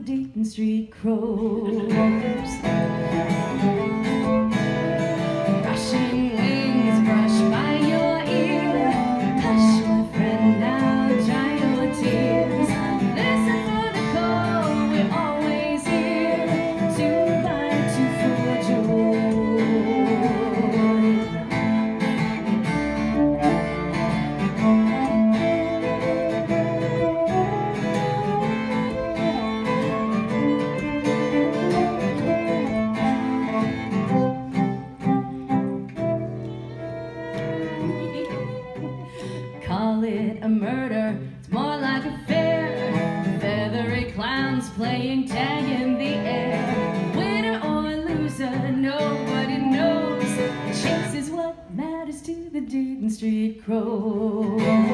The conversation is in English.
Dayton Street crows. Rushing wings brush by your ear. Hush, my friend, now dry your tears. Listen for the call, we're always here. 2 by 2 for joy. Call it a murder, it's more like a fair. Feathery clowns playing tag in the air. Winner or loser, nobody knows. The chase is what matters to the Dayton Street crows.